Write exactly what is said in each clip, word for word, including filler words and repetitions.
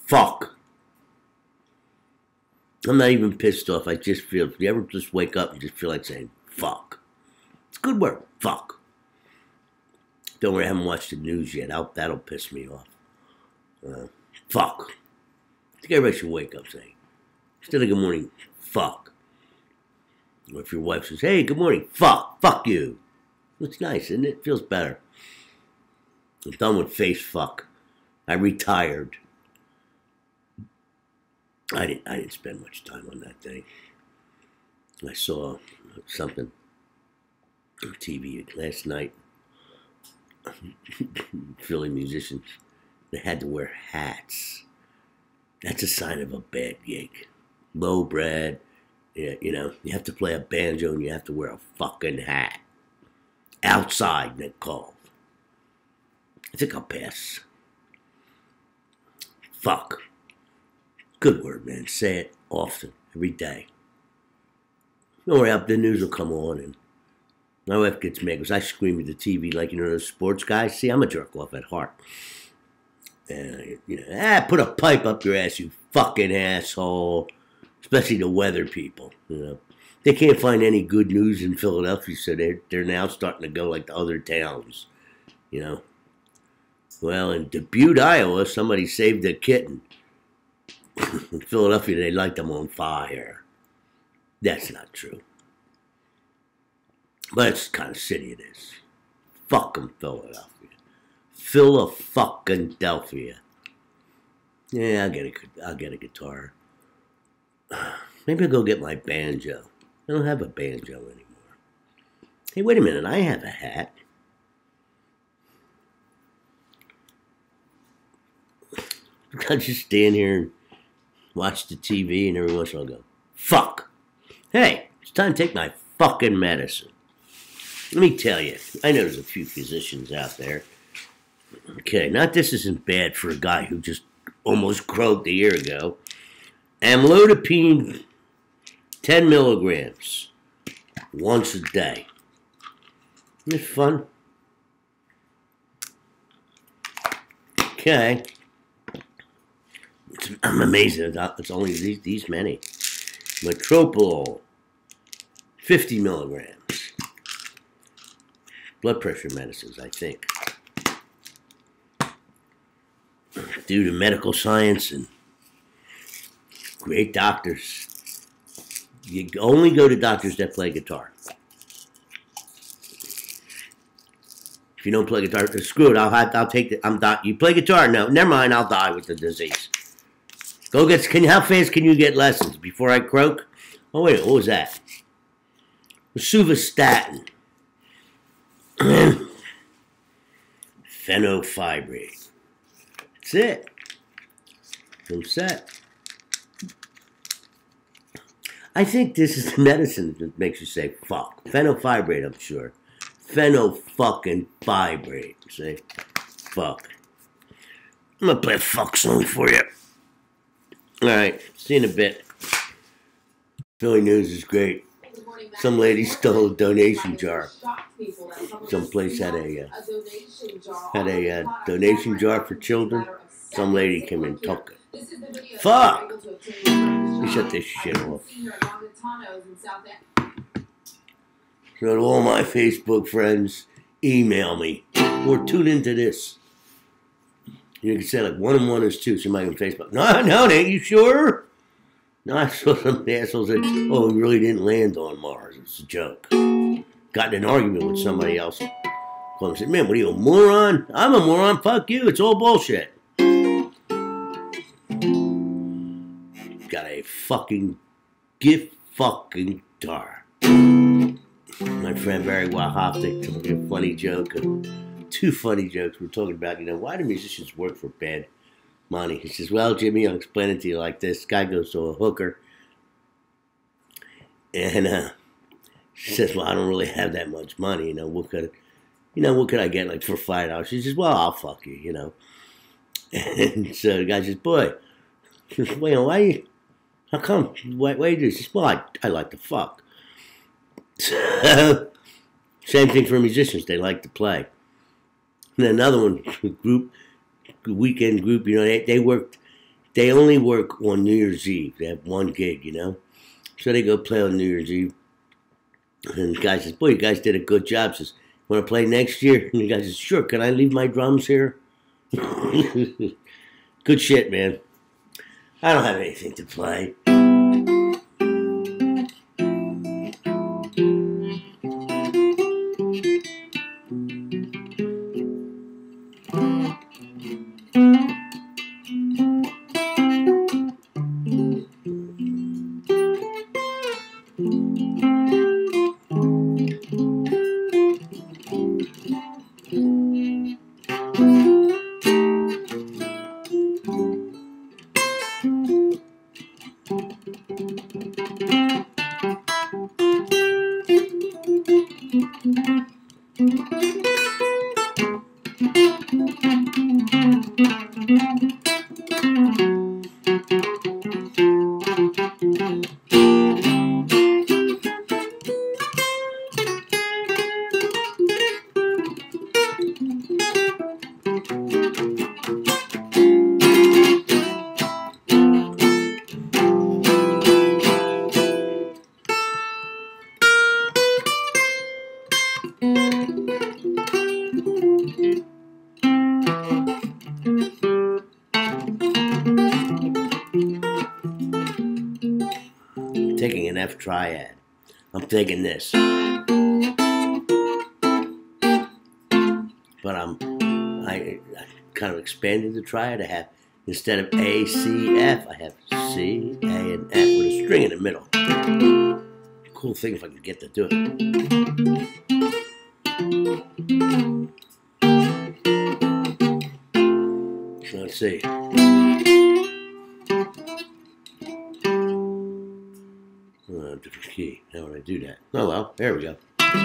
Fuck. I'm not even pissed off. I just feel, if you ever just wake up and just feel like saying, fuck. It's a good word. Fuck. Don't worry, I haven't watched the news yet. I'll, that'll piss me off. Uh, fuck. I think everybody should wake up saying, instead of good morning, fuck. Or if your wife says, hey, good morning, fuck, fuck you. It's nice, isn't it? It feels better. I'm done with face fuck. I retired. I didn't, I didn't spend much time on that thing. I saw something on T V last night. Philly musicians, they had to wear hats. That's a sign of a bad gig. Low bred, yeah, you know, you have to play a banjo and you have to wear a fucking hat. Outside, they're called. I think I'll pass. Fuck. Good word, man. Say it often, every day. Don't worry, the news will come on and my wife gets mad because I scream at the T V like, you know, those sports guys. See, I'm a jerk off at heart. And, you know, ah, put a pipe up your ass, you fucking asshole. Especially the weather people, you know. They can't find any good news in Philadelphia, so they're, they're now starting to go like the other towns, you know. Well, in Dubuque, Iowa, somebody saved a kitten. In Philadelphia, they light them on fire. That's not true. But it's the kind of city it is. Fuck 'em, Philadelphia. Philadelphia. Yeah, I'll get a, I'll get a guitar. Maybe I'll go get my banjo. I don't have a banjo anymore. Hey, wait a minute. I have a hat. I'll just stand here and watch the T V and every once in a while go, fuck. Hey, it's time to take my fucking medicine. Let me tell you, I know there's a few physicians out there. Okay, not this isn't bad for a guy who just almost croaked a year ago. Amlodipine, ten milligrams, once a day. Isn't it fun? Okay. It's, I'm amazed that it's only these, these many. Metropol, fifty milligrams. Blood pressure medicines, I think. Due to medical science and great doctors. You only go to doctors that play guitar. If you don't play guitar, screw it. I'll have, I'll take it. I'm doc. You play guitar? No, never mind. I'll die with the disease. Go get. Can you? How fast can you get lessons before I croak? Oh wait, what was that? Rosuvastatin. Fenofibrate. That's it. I'm set. I think this is the medicine that makes you say fuck. Fenofibrate, I'm sure. Pheno-fucking-fibrate. See? Fuck. I'm gonna play a fuck song for you. Alright, see you in a bit. Philly news is great. Some lady stole a donation jar. Some place had a uh, had a uh, donation jar for children. Some lady came and took it. Fuck! You shut this shit off. So to all my Facebook friends, email me or tune into this. You can say like one and one is two. Somebody on Facebook. No, no, ain't you sure? No, I saw some assholes that, oh, we really didn't land on Mars. It's a joke. Got in an argument with somebody else. Called him, said, man, what are you, a moron? I'm a moron. Fuck you. It's all bullshit. Got a fucking gift fucking guitar. My friend Barry Wahoptic told me a funny joke. Two funny jokes. We're talking about, you know, why do musicians work for bad money? He says, well, Jimmy, I'll explain it to you like this. Guy goes to a hooker. And uh, she says, well, I don't really have that much money. You know, what could, you know, what could I get like for five dollars? She says, well, I'll fuck you, you know. And so the guy says, boy, she says, well, why you, how come? Why, why you do this? He says, well, I, I like to fuck. So, same thing for musicians. They like to play. And another one, group, weekend group, you know, they, they worked they only work on New Year's Eve. They have one gig, you know. So they go play on New Year's Eve. And the guy says, boy, you guys did a good job. Says, want to play next year? And the guy says, sure, can I leave my drums here? Good shit, man. I don't have anything to play. Taking an F triad. I'm taking this. But I'm I, I kind of expanded the triad. I have, instead of A, C, F, I have C, A, and F with a string in the middle. Cool thing if I can get to do it. So let's see. Oh, different key. How would I do that? Oh well, there we go.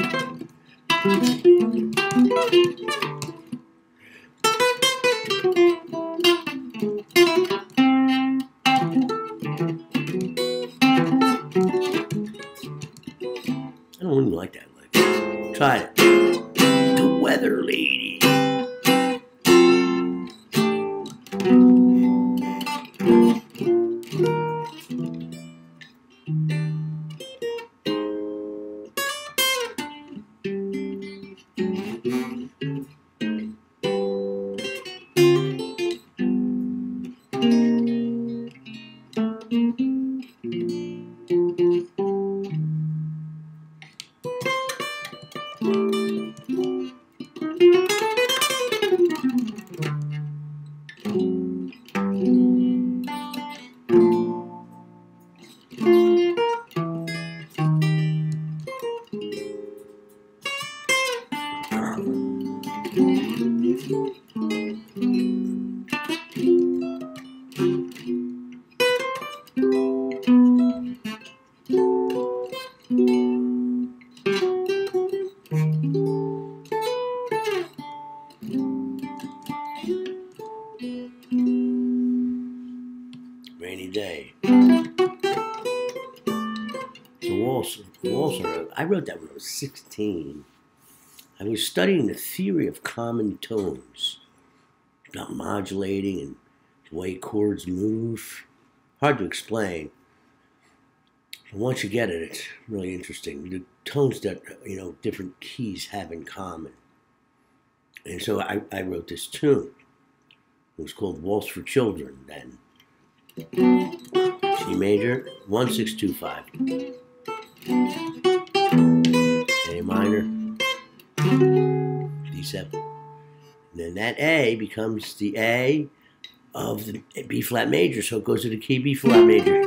I don't really like that. Like, try it. The Weather Lady. Rainy day. The waltz, waltz, I wrote that when I was sixteen. I was studying the theory of common tones, about modulating and the way chords move. Hard to explain. But once you get it, it's really interesting. The tones that, you know, different keys have in common. And so I, I wrote this tune. It was called Waltz for Children then. C major, one six two five. A minor, D seven. And then that A becomes the A of the B flat major, so it goes to the key B flat major.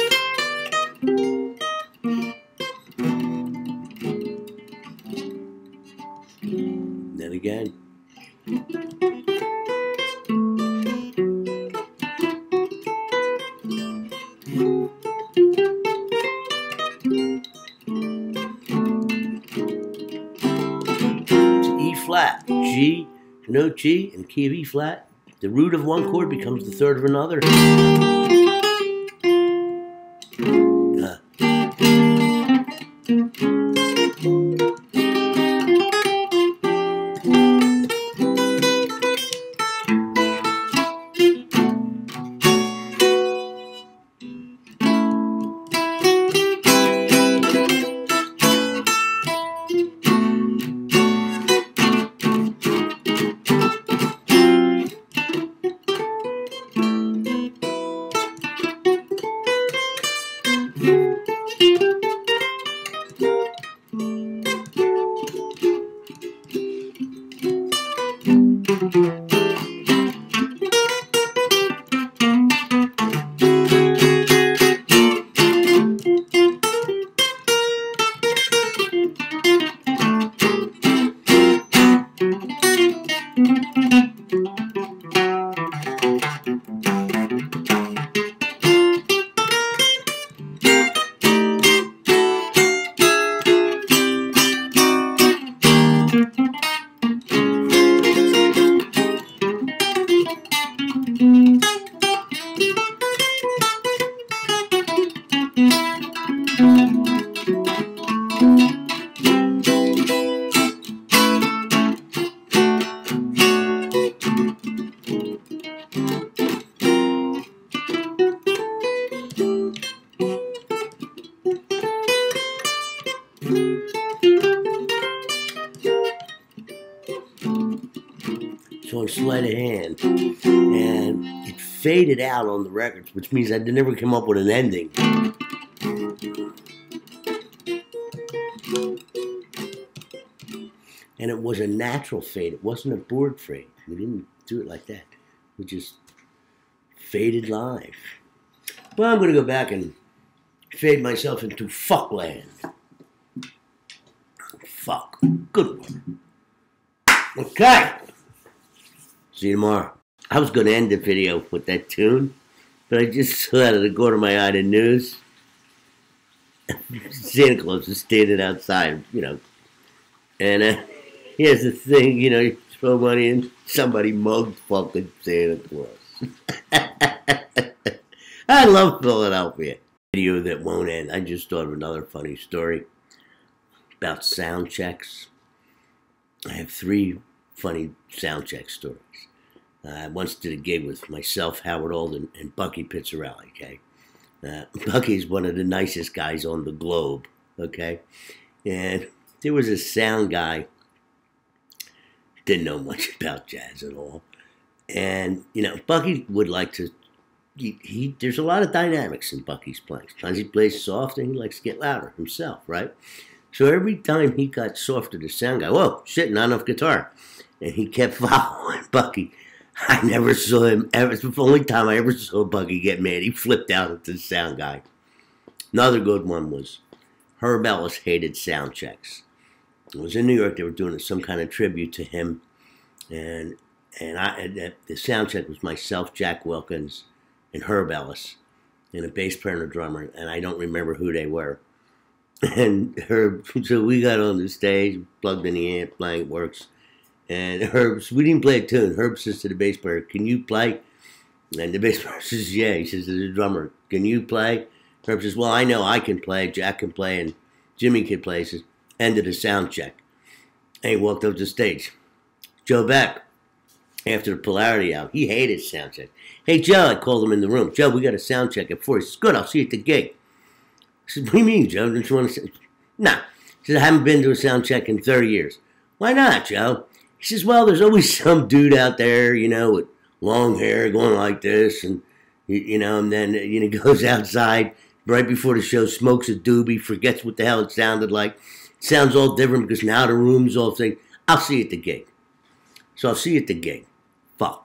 And then again. Flat, G, note G, and key of E flat. The root of one chord becomes the third of another. Uh. On sleight of hand, and it faded out on the records, which means I never came up with an ending. And it was a natural fade. It wasn't a board fade. We didn't do it like that. We just faded live. Well, I'm going to go back and fade myself into fuckland. Fuck. Good one. Okay. See you tomorrow. I was going to end the video with that tune, but I just saw out of the corner of my eye the news. Santa Claus is standing outside, you know. And uh, here's the thing, you know, you throw money in, somebody mugged fucking Santa Claus. I love Philadelphia. Video that won't end. I just thought of another funny story about sound checks. I have three funny sound check stories. Uh, I once did a gig with myself, Howard Alden, and Bucky Pizzarelli, okay? Uh, Bucky's one of the nicest guys on the globe, okay? And there was a sound guy, didn't know much about jazz at all. And, you know, Bucky would like to, he, he there's a lot of dynamics in Bucky's playing. Sometimes he plays soft and he likes to get louder himself, right? So every time he got softer, the sound guy, whoa, shit, not enough guitar. And he kept following Bucky. I never saw him ever. It's the only time I ever saw Bucky get mad. He flipped out at the sound guy. Another good one was Herb Ellis hated sound checks. It was in New York. They were doing some kind of tribute to him. And and I and the sound check was myself, Jack Wilkins, and Herb Ellis, and a bass player and a drummer. And I don't remember who they were. And Herb, so we got on the stage, plugged in the amp, blank works. And Herb, we didn't play a tune. Herb says to the bass player, can you play? And the bass player says, yeah. He says to the drummer, can you play? Herb says, well, I know I can play, Jack can play, and Jimmy can play. He says, end of the sound check. And he walked up the stage. Joe Beck, after the Polarity out, he hated sound check. Hey, Joe, I called him in the room. Joe, we got a sound check at four. He says, good, I'll see you at the gig. I said, what do you mean, Joe? Don't you want to say? Nah. He says, I haven't been to a sound check in thirty years. Why not, Joe? He says, well, there's always some dude out there, you know, with long hair going like this, and, you know, and then, you know, goes outside right before the show, smokes a doobie, forgets what the hell it sounded like. It sounds all different because now the room's all saying, I'll see you at the gig. So I'll see you at the gig. Fuck.